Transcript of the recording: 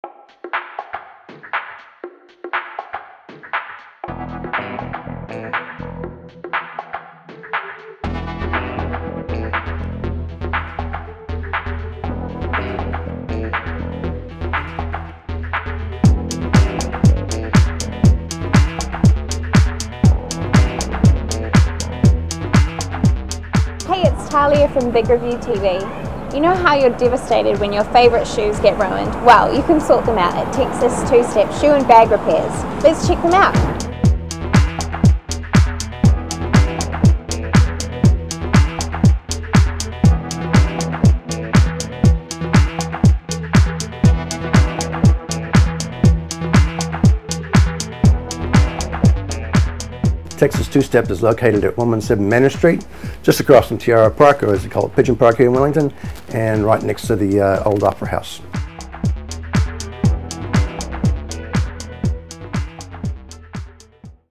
Hey, it's Talia from Big Review TV. You know how you're devastated when your favourite shoes get ruined? Well, you can sort them out at Texas Two-Step Shoe and Bag Repairs. Let's check them out. Texas Two-Step is located at 117 Manor Street, just across from Tiara Park, or as they call it, Pigeon Park here in Wellington, and right next to the old Opera House.